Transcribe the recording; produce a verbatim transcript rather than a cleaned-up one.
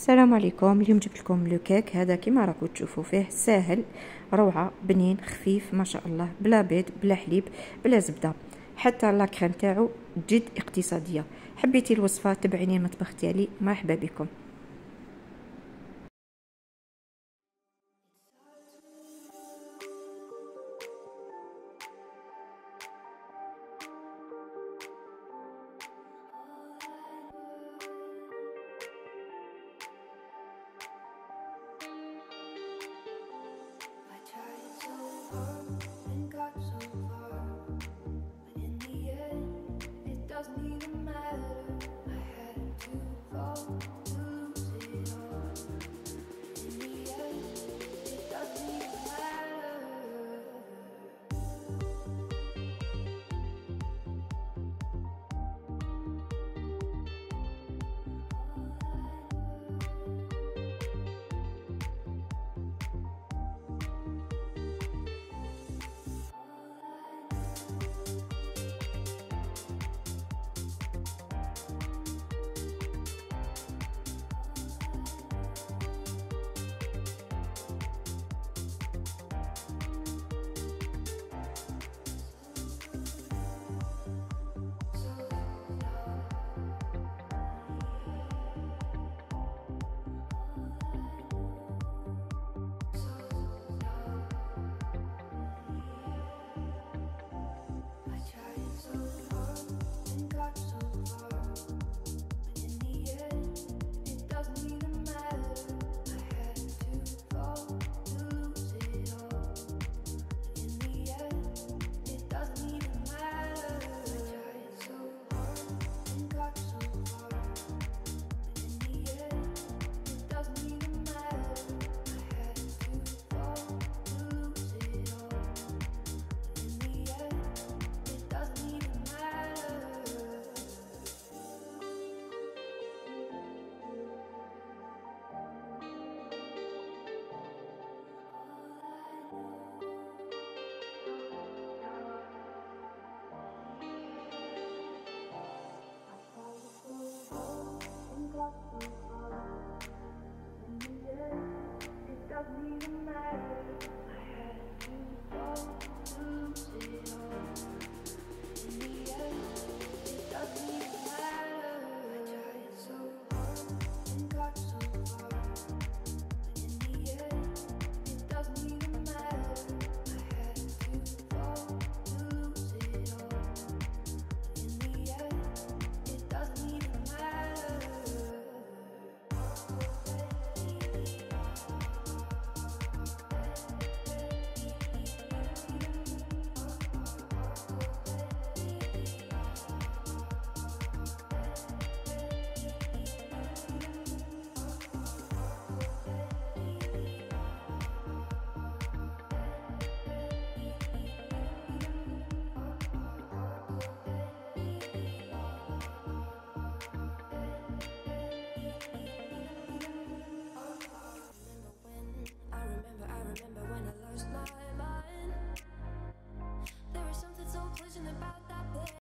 السلام عليكم. اليوم جبت لكم لو كيك هذا كما راكم تشوفوا فيه ساهل روعه بنين خفيف ما شاء الله، بلا بيض بلا حليب بلا زبده، حتى لا كريم تاعو جد اقتصاديه. حبيتي الوصفه تبعيني المطبخ ديالي، مرحبا بكم.